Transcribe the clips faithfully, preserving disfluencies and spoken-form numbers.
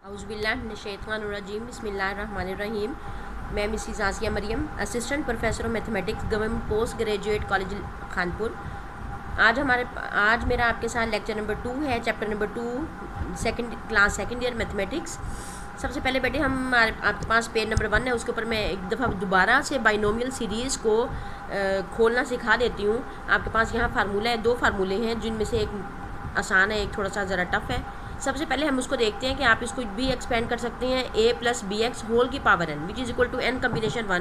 औज़ुबिल्लाहिमिनश्शैतानिर्रजीम बिस्मिल्लाहिर्रहमानिर्रहीम। मैं Mrs Asiya Mariam, assistant professor of mathematics, government post graduate college Khanpur. आज हमारे आज मेरा आपके साथ लेक्चर नंबर टू है, chapter number two, second class second year mathematics. सबसे पहले बेटे हम आपके पास पेज नंबर वन है, उसके ऊपर मैं एक दफ़ा दोबारा से बाइनोमियल सीरीज़ को खोलना सिखा देती हूँ। आपके पास यहाँ फार्मूला है, दो फार्मूले हैं जिनमें से एक आसान है, एक थोड़ा सा ज़रा टफ है। सबसे पहले हम उसको देखते हैं कि आप इसको भी एक्सपेंड कर सकते हैं, A plus B X whole की power N which is equal to N combination one.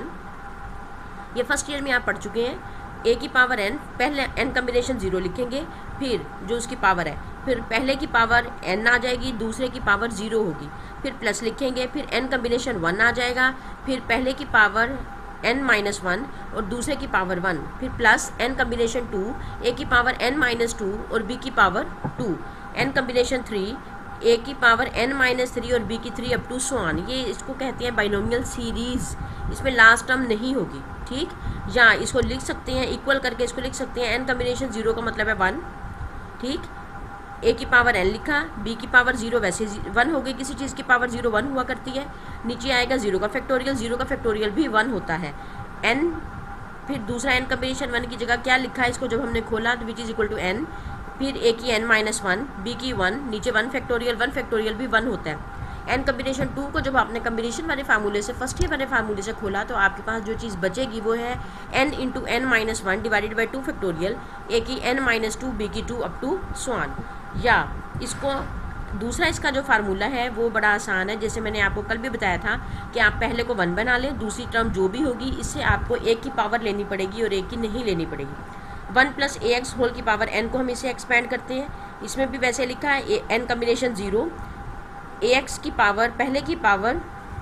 ये फर्स्ट ईयर में आप पढ़ चुके हैं। ए की पावर एन, पहले एन कम्बिनेशन ज़ीरो लिखेंगे, फिर जो उसकी पावर है, फिर पहले की पावर एन आ जाएगी, दूसरे की पावर ज़ीरो होगी, फिर प्लस लिखेंगे, फिर एन कम्बिनेशन वन आ जाएगा, फिर पहले की पावर एन माइनस वन और दूसरे की पावर वन, फिर plus N combination two, A की पावर एन माइनस टू और बी की power two, N combination three, A की पावर एन माइनस थ्री और बी की three up to so on. ये इसको कहते हैं बाइनोमियल सीरीज़। इसमें लास्ट टर्म नहीं होगी, ठीक। या इसको लिख सकते हैं इक्वल करके, इसको लिख सकते हैं एन कम्बिनेशन ज़ीरो का मतलब है वन, ठीक। ए की पावर एन लिखा, बी की पावर ज़ीरो वैसे वन हो गई, किसी चीज़ की पावर ज़ीरो वन हुआ करती है। नीचे आएगा ज़ीरो का फैक्टोरियल, ज़ीरो का फैक्टोरियल भी वन होता है। एन, फिर दूसरा एन कम्बिनेशन वन की जगह क्या लिखा है इसको जब हमने खोला, तो which is equal to N, फिर ए की एन माइनस वन, बी की वन, नीचे वन फैक्टोरियल, वन फैक्टोरियल भी वन होता है। एन कम्बिनेशन टू को जब आपने कम्बिनेशन वाले फार्मूले से, फर्स्ट ईयर वाले फार्मूले से खोला, तो आपके पास जो चीज़ बचेगी वो है N into N minus one divided by two factorial, A की एन माइनस टू, बी की टू अप टू स्वान। या इसको दूसरा इसका जो फार्मूला है वो बड़ा आसान है, जैसे मैंने आपको कल भी बताया था कि आप पहले को वन बना लें, दूसरी टर्म जो भी होगी इससे आपको एक की पावर लेनी पड़ेगी और एक की नहीं लेनी पड़ेगी। One plus A X whole की पावर एन को हम इसे एक्सपेंड करते हैं, इसमें भी वैसे लिखा है N combination zero, A X की पावर पहले की पावर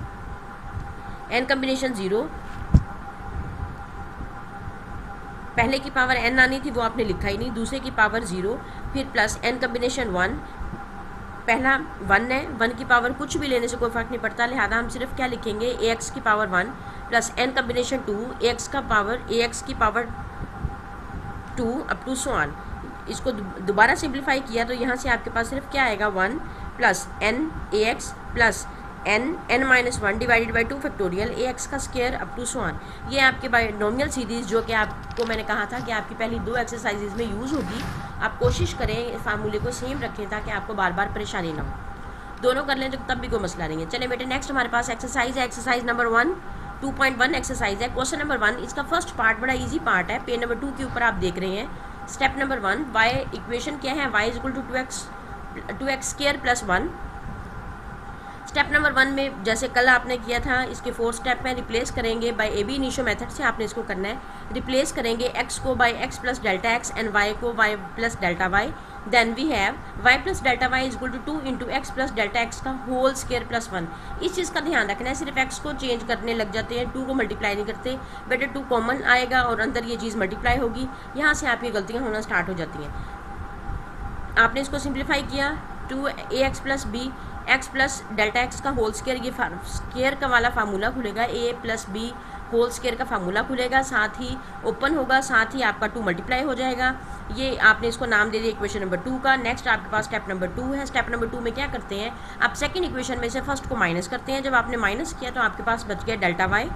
एन कम्बिनेशन ज़ीरो, पहले की पावर एन आनी थी वो आपने लिखा ही नहीं, दूसरे की पावर ज़ीरो, फिर प्लस एन कम्बिनेशन वन, पहला वन है, वन की पावर कुछ भी लेने से कोई फ़र्क नहीं पड़ता, लिहाजा हम सिर्फ क्या लिखेंगे ए एक्स की power one plus N combination two, A X का पावर ए एक्स की power two up to so on. इसको दोबारा सिंप्लीफाई किया तो यहाँ से आपके पास सिर्फ क्या आएगा, one plus N A x plus N N minus one divided by two factorial A X का square up to so on. ये आपके बाइनोमियल सीरीज़ जो कि आपको मैंने कहा था कि आपकी पहली दो एक्सरसाइजेज में यूज़ होगी। आप कोशिश करें फार्मूले को सेम रखें ताकि आपको बार बार परेशानी ना हो। दोनों कर लें तो तब भी कोई मसला नहीं है। चले बेटे नेक्स्ट हमारे पास एक्सरसाइज है, exercise number one, two point one exercise है। क्वेश्चन नंबर वन, इसका फर्स्ट पार्ट बड़ा इजी पार्ट है, पेज नंबर टू के ऊपर आप देख रहे हैं। Step number one, Y equation क्या है, Y is equal to two X two X square plus one. Step number one में जैसे कल आपने किया था, इसके फोर स्टेप में रिप्लेस करेंगे by A B initio method से आपने इसको करना है। रिप्लेस करेंगे एक्स को by X plus delta X and Y को Y plus delta Y. Then we have Y plus delta Y is equal to two into X plus delta X का whole square plus one. इस चीज़ का ध्यान रखना है, सिर्फ x को चेंज करने लग जाते हैं, टू को मल्टीप्लाई नहीं करते। बेटे टू कॉमन आएगा और अंदर ये चीज़ मल्टीप्लाई होगी, यहाँ से आपकी गलतियाँ होना स्टार्ट हो जाती हैं। आपने इसको सिंप्लीफाई किया, two A x plus B X plus delta X का होल स्क्वायर, ये स्क्वायर का वाला फार्मूला खुलेगा, A plus B whole square का फार्मूला खुलेगा, साथ ही ओपन होगा, साथ ही आपका टू मल्टीप्लाई हो जाएगा। ये आपने इसको नाम दे दिया इक्वेशन नंबर टू का। नेक्स्ट आपके पास स्टेप नंबर टू है। स्टेप नंबर टू में क्या करते हैं, आप सेकंड इक्वेशन में से फर्स्ट को माइनस करते हैं। जब आपने माइनस किया तो आपके पास बच गया डेल्टा वाई।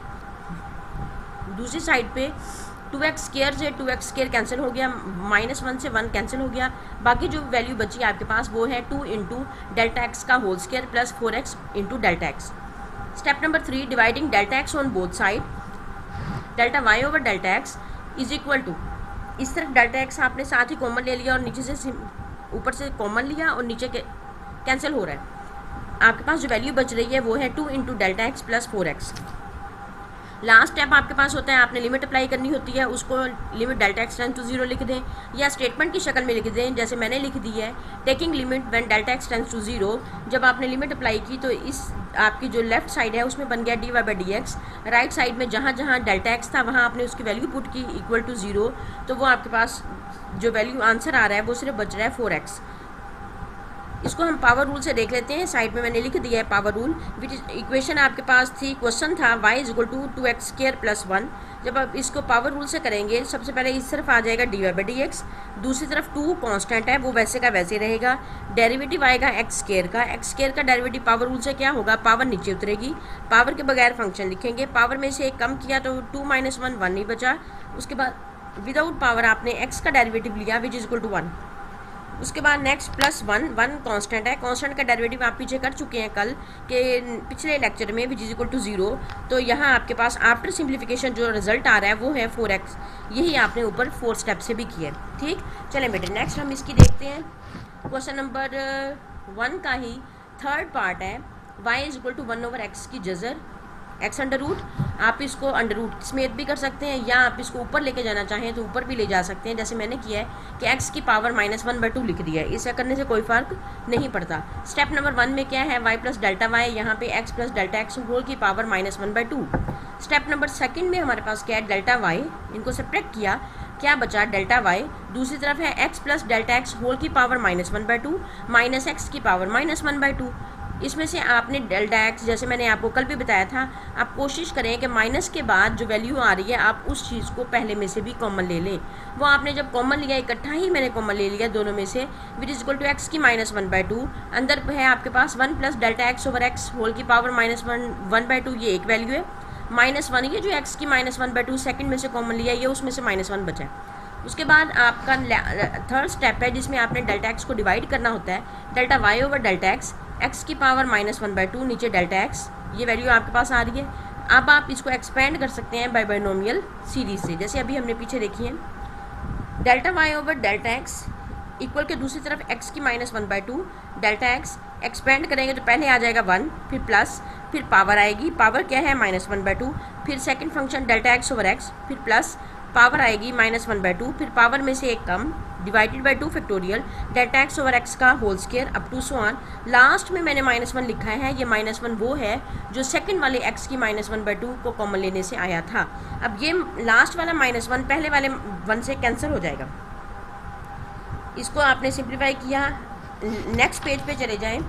दूसरी साइड पे टू एक्स स्क्वायर से टू एक्स स्क्वायर कैंसिल हो गया, माइनस वन से वन कैंसिल हो गया, बाकी जो वैल्यू बची आपके पास वो है टू इंटू डेल्टा एक्स का whole square plus four X into delta X. Step number three, dividing delta X on both side, delta Y over delta X is equal to, इस तरफ डेल्टा एक्स आपने साथ ही common ले लिया और नीचे से ऊपर से कॉमन लिया और नीचे के कैंसिल हो रहा है। आपके पास जो वैल्यू बच रही है वो है two into delta X plus four X. Last step आपके पास होता है, आपने लिमिट अप्लाई करनी होती है, उसको limit delta X tends to zero लिख दें या स्टेटमेंट की शक्ल में लिख दें, जैसे मैंने लिख दी है, taking limit when delta X tends to zero. जब आपने लिमिट अप्लाई की तो इस आपकी जो लेफ्ट साइड है उसमें बन गया D Y by D X, right side में जहाँ जहाँ डेल्टा एक्स था वहाँ आपने उसकी वैल्यू पुट की इक्वल टू जीरो, तो वो आपके पास जो वैल्यू आंसर आ रहा है वो सिर्फ बच रहा है फोर एक्स। इसको हम पावर रूल से देख लेते हैं। साइड में मैंने लिख दिया है पावर रूल, विच इक्वेशन आपके पास थी, क्वेश्चन था y is equal to two X square plus one. जब आप इसको पावर रूल से करेंगे, सबसे पहले इस तरफ आ जाएगा D Y by D X, दूसरी तरफ टू कांस्टेंट है वो वैसे का वैसे रहेगा, डेरिवेटिव आएगा एक्स स्क्वायर का, एक्स स्क्वायर का डेरिवेटिव पावर रूल से क्या होगा, पावर नीचे उतरेगी, पावर के बगैर फंक्शन लिखेंगे, पावर में से एक कम किया तो टू माइनस वन वन नहीं बचा। उसके बाद विदाउट पावर आपने एक्स का डेरिवेटिव लिया which is equal to one. उसके बाद next plus one, one constant है, कांस्टेंट का डेरिवेटिव आप पीछे कर चुके हैं कल के पिछले लेक्चर में, which is equal to zero. तो यहाँ आपके पास आफ्टर सिंप्लीफिकेशन जो रिजल्ट आ रहा है वो है फोर एक्स, यही आपने ऊपर फोर स्टेप से भी किया है। ठीक, चलें बेटे नेक्स्ट हम इसकी देखते हैं। क्वेश्चन नंबर वन का ही थर्ड पार्ट है, Y is equal to one over X की जजर एक्स अंडर रूट। आप इसको अंडर रूट समेत भी कर सकते हैं, या आप इसको ऊपर लेके जाना चाहें तो ऊपर भी ले जा सकते हैं, जैसे मैंने किया है कि एक्स की power minus one by two लिख दिया है। इसे करने से कोई फर्क नहीं पड़ता। स्टेप नंबर वन में क्या है, वाई प्लस डेल्टा वाई, यहाँ पे X plus delta X whole की power minus one by two. Step number second में हमारे पास क्या है, डेल्टा वाई, इनको सब्ट्रैक्ट किया, क्या बचा डेल्टा वाई, दूसरी तरफ है X plus delta X whole की power minus one by two minus X की power minus one by two. इसमें से आपने डेल्टा एक्स, जैसे मैंने आपको कल भी बताया था, आप कोशिश करें कि माइनस के बाद जो वैल्यू आ रही है आप उस चीज़ को पहले में से भी कॉमन ले लें। वो आपने जब कॉमन लिया, इकट्ठा ही मैंने कॉमन ले लिया दोनों में से, which is equal to X की माइनस वन बाई टू। अंदर है आपके पास one plus delta X over X whole की power minus one one by two, ये एक वैल्यू है, माइनस वन ये जो एक्स की minus one by two second में से कॉमन लिया, ये उसमें से माइनस वन बचा है। उसके बाद आपका थर्ड स्टेप है जिसमें आपने डेल्टा एक्स को डिवाइड करना होता है, delta Y over delta X, X की power minus one by two, नीचे डेल्टा एक्स, ये वैल्यू आपके पास आ रही है। अब आप इसको एक्सपेंड कर सकते हैं बाय बाइनोमियल सीरीज से, जैसे अभी हमने पीछे देखी है, delta Y over delta X equal के दूसरी तरफ एक्स की minus one by two, delta X expand करेंगे तो पहले आ जाएगा वन, फिर प्लस, फिर पावर आएगी, पावर क्या है माइनस वन बाई टू, फिर second function delta X over X, फिर प्लस, पावर आएगी माइनस वन बाई टू, फिर पावर में से एक कम, divided by two factorial, delta X over X का whole square up to so on. Last में मैंने माइनस वन लिखा है, ये माइनस वन वो है जो सेकंड वाले एक्स की माइनस वन बाई टू को कॉमन लेने से आया था। अब ये लास्ट वाला माइनस वन पहले वाले वन से कैंसिल हो जाएगा। इसको आपने सिंप्लीफाई किया, नेक्स्ट पेज पे चले जाएं।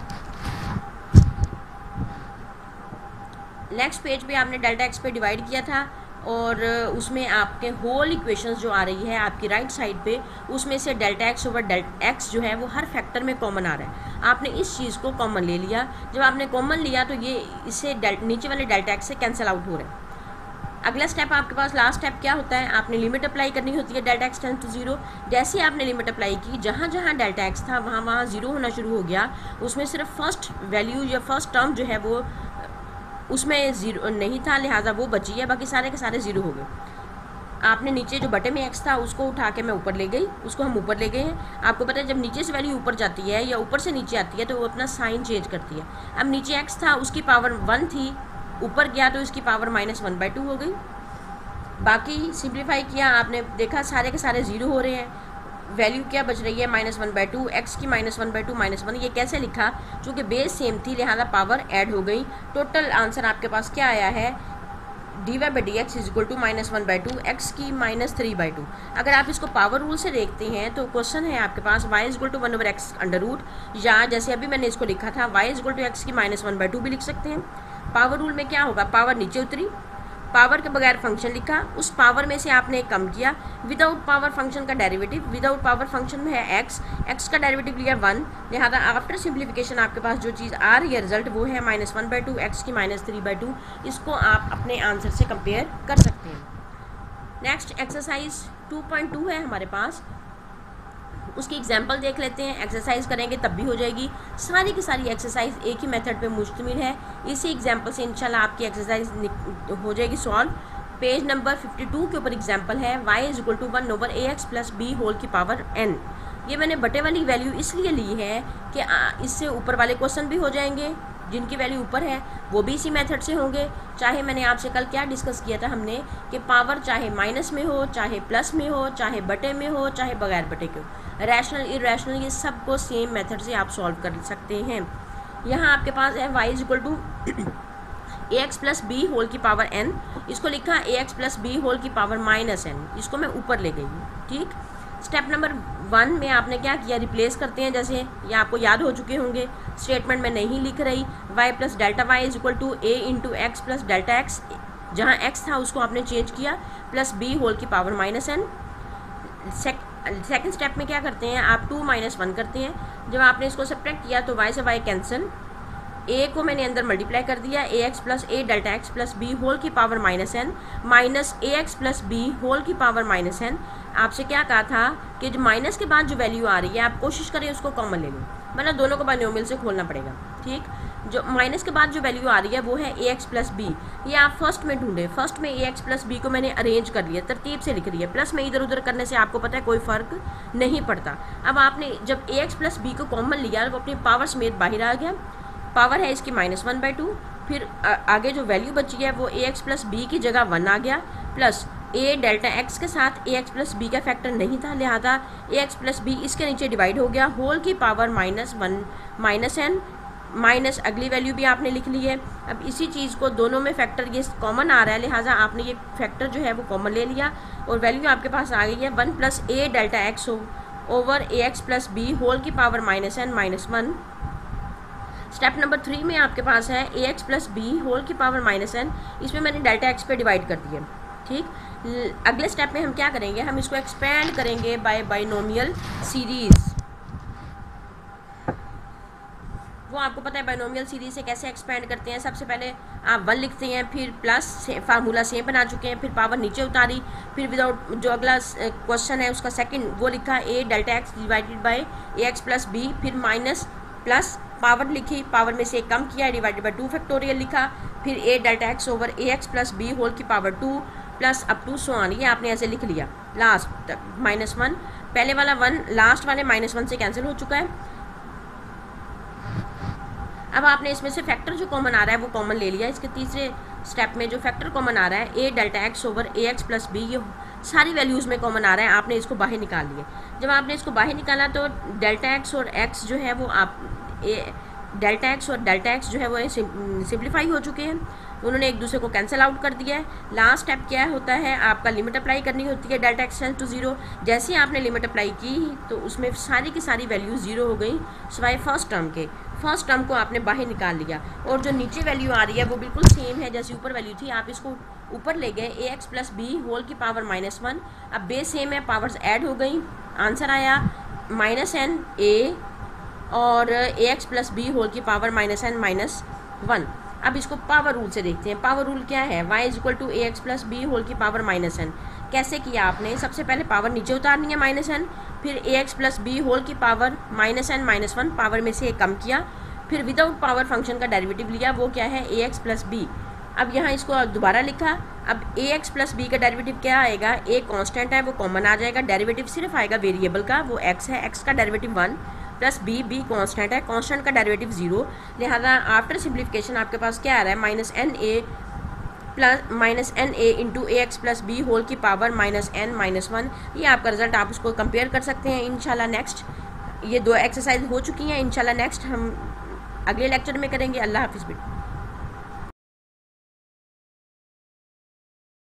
नेक्स्ट पेज पे आपने डेल्टा एक्स पे डिवाइड किया था और उसमें आपके होल इक्वेशंस जो आ रही है आपकी राइट साइड पे, उसमें से delta X over delta X जो है वो हर फैक्टर में कॉमन आ रहा है। आपने इस चीज़ को कॉमन ले लिया, जब आपने कॉमन लिया तो ये इससे नीचे वाले डेल्टा एक्स से कैंसिल आउट हो रहा है। अगला स्टेप आपके पास लास्ट स्टेप क्या होता है, आपने लिमिट अप्लाई करनी होती है delta X tends to zero. जैसे आपने लिमिट अप्लाई की, जहाँ जहाँ डेल्टा एक्स था वहाँ वहाँ जीरो होना शुरू हो गया, उसमें सिर्फ फर्स्ट वैल्यू या फर्स्ट टर्म जो है वो उसमें ज़ीरो नहीं था, लिहाजा वो बची है, बाकी सारे के सारे ज़ीरो हो गए। आपने नीचे जो बटे में एक्स था उसको उठा के मैं ऊपर ले गई, उसको हम ऊपर ले गए हैं। आपको पता है जब नीचे से वैल्यू ऊपर जाती है या ऊपर से नीचे आती है तो वो अपना साइन चेंज करती है। अब नीचे एक्स था, उसकी पावर वन थी, ऊपर गया तो इसकी power minus one by two हो गई। बाकी सिंप्लीफाई किया, आपने देखा सारे के सारे ज़ीरो हो रहे हैं। वैल्यू क्या बच रही है minus one by two, X की minus one by two minus one. ये कैसे लिखा, चूँकि बेस सेम थी लिहाजा पावर ऐड हो गई। टोटल आंसर आपके पास क्या आया है, D Y by D X is equal to minus one by two, X की माइनस थ्री बाई टू। अगर आप इसको पावर रूल से देखते हैं तो क्वेश्चन है आपके पास Y is equal to one over X under root, या जैसे अभी मैंने इसको लिखा था Y is equal to X की माइनस वन बाई टू भी लिख सकते हैं। पावर रूल में क्या होगा, पावर नीचे उतरी, पावर के बगैर फंक्शन लिखा, उस पावर में से आपने कम किया, विदाउट पावर फंक्शन का डेरिवेटिव, विदाउट पावर फंक्शन में है एक्स, एक्स का डेरिवेटिव लिया वन, लिहाजा आफ्टर सिंप्लीफिकेशन आपके पास जो चीज़ आ रही है रिजल्ट वो है minus one by two, X की माइनस थ्री बाई टू। इसको आप अपने आंसर से कंपेयर कर सकते हैं। Next exercise two point two है हमारे पास, उसकी एग्जाम्पल देख लेते हैं। एक्सरसाइज करेंगे तब भी हो जाएगी। सारी की सारी एक्सरसाइज एक ही मेथड पे मुश्तमिल है। इसी एग्जाम्पल से इंशाल्लाह आपकी एक्सरसाइज हो जाएगी solve. Page number fifty two के ऊपर एग्जाम्पल है, y is equal to one over A x plus B whole की पावर n। ये मैंने बटे वाली वैल्यू इसलिए ली है कि इससे ऊपर वाले क्वेश्चन भी हो जाएंगे, जिनकी वैल्यू ऊपर है वो भी इसी मेथड से होंगे। चाहे मैंने आपसे कल क्या डिस्कस किया था हमने कि पावर चाहे माइनस में हो, चाहे प्लस में हो, चाहे बटे में हो, चाहे बगैर बटे के हो, रैशनल इरेशनल ये सब को सेम मेथड से आप सॉल्व कर सकते हैं। यहाँ आपके पास है y is equal to A x plus B whole की पावर n, इसको लिखा A x plus B whole की पावर माइनस एन, इसको मैं ऊपर ले गई हूँ। ठीक, स्टेप नंबर वन में आपने क्या किया, रिप्लेस करते हैं, जैसे ये आपको याद हो चुके होंगे, स्टेटमेंट में नहीं लिख रही, Y plus delta Y is equal to A into X plus delta X, जहाँ एक्स था उसको आपने चेंज किया, प्लस बी होल की power minus N. Second step में क्या करते हैं आप, टू माइनस वन करते हैं। जब आपने इसको सब्ट्रैक्ट किया तो वाई से वाई कैंसिल, ए को मैंने अंदर मल्टीप्लाई कर दिया, A x plus A delta X plus B whole की power minus N, minus A x plus B whole की पावर माइनस एन। आपसे क्या कहा था कि जो माइनस के बाद जो वैल्यू आ रही है आप कोशिश करें उसको कॉमन ले लें, मतलब दोनों को बाइनोमियल से खोलना पड़ेगा, ठीक। जो माइनस के बाद जो वैल्यू आ रही है वो है ए एक्स प्लस बी, ये आप फर्स्ट में ढूंढे। फर्स्ट में ए एक्स प्लस बी को मैंने अरेंज कर लिया, तरतीब से लिख रही है, प्लस में इधर उधर करने से आपको पता है कोई फ़र्क नहीं पड़ता। अब आपने जब ए एक्स प्लस बी को कॉमन लिया वो अपनी पावर समेत बाहर आ गया, पावर है इसकी माइनस वन बाई टू, फिर आगे जो वैल्यू बची है वो ए एक्स प्लस बी की जगह वन आ गया, प्लस ए डेल्टा एक्स के साथ ए एक्स प्लस बी का फैक्टर नहीं था, लिहाजा ए एक्स प्लस बी इसके नीचे डिवाइड हो गया, होल की power minus one minus N, minus अगली वैल्यू भी आपने लिख ली है। अब इसी चीज़ को दोनों में फैक्टर ये कॉमन आ रहा है, लिहाजा आपने ये फैक्टर जो है वो कॉमन ले लिया और वैल्यू आपके पास आ गई है one plus A delta X over A x plus B whole की power minus N minus one. Step number three में आपके पास है A x plus B whole की पावर माइनस एन, इसमें मैंने डेल्टा एक्स पे डिवाइड कर दिया, ठीक। अगले स्टेप में हम क्या करेंगे, हम इसको एक्सपेंड करेंगे बाय बाइनोमियल सीरीज़। वो आपको पता है बाइनोमियल सीरीज से कैसे एक्सपेंड करते हैं। सबसे पहले आप वन लिखते हैं, फिर प्लस फार्मूला सेम बना चुके हैं, फिर पावर नीचे उतारी, फिर विदाउट जो अगला क्वेश्चन है उसका सेकंड वो लिखा A delta X divided by A x plus B, फिर माइनस प्लस पावर लिखी, पावर में से कम किया, डिवाइडेड बाय टू फैक्टोरियल लिखा, फिर A delta X over A x plus B whole की power two plus up to so on, ये आपने ऐसे लिख लिया लास्ट तक माइनस वन। पहले वाला वन लास्ट वाले माइनस वन से कैंसिल हो चुका है। अब आपने इसमें से फैक्टर जो कॉमन आ रहा है वो कॉमन ले लिया। इसके तीसरे स्टेप में जो फैक्टर कॉमन आ रहा है A delta X over A x plus B, ये सारी वैल्यूज़ में कॉमन आ रहा है, आपने इसको बाहर निकाल लिया। जब आपने इसको बाहर निकाला तो डेल्टा एक्स और एक्स जो है वो आप ए डेल्टा एक्स और डेल्टा एक्स जो है वो सिंप्लीफाई हो चुके हैं, उन्होंने एक दूसरे को कैंसिल आउट कर दिया है। लास्ट स्टेप क्या होता है, आपका लिमिट अप्लाई करनी होती है डेल्टा एक्स टू ज़ीरो। जैसे ही आपने लिमिट अप्लाई की तो उसमें सारी की सारी वैल्यू ज़ीरो हो गई सिवाय फर्स्ट टर्म के। फर्स्ट टर्म को आपने बाहर निकाल लिया और जो नीचे वैल्यू आ रही है वो बिल्कुल सेम है जैसी ऊपर वैल्यू थी, आप इसको ऊपर ले गए A x plus B whole की पावर माइनस वन। अब बेस सेम है, पावर्स ऐड हो गई, आंसर आया माइनस एन ए और A x plus B whole की power minus N minus one. अब इसको पावर रूल से देखते हैं। पावर रूल क्या है, y is equal to A x plus B whole की पावर माइनस एन। कैसे किया आपने, सबसे पहले पावर नीचे उतारनी है माइनस एन, फिर a x plus B whole की power minus N minus one, power में से एक कम किया, फिर विदाउट पावर फंक्शन का डेरिवेटिव लिया, वो क्या है ए एक्स प्लस बी। अब यहाँ इसको दोबारा लिखा। अब ए एक्स प्लस बी का डेरिवेटिव क्या आएगा, ए कांस्टेंट है वो कॉमन आ जाएगा, डेरिवेटिव सिर्फ आएगा वेरिएबल का, वो एक्स है, एक्स का derivative one plus b, b constant है, कांस्टेंट का डेरिवेटिव जीरो, लिहाजा आफ्टर सिंप्लीफिकेशन आपके पास क्या आ रहा है minus N a plus minus N a into a x plus B whole की power minus N minus one. ये आपका रिजल्ट, आप उसको कंपेयर कर सकते हैं। इंशाल्लाह नेक्स्ट ये दो एक्सरसाइज हो चुकी हैं, इंशाल्लाह नेक्स्ट हम अगले लेक्चर में करेंगे। अल्लाह हाफिज़ बेटा।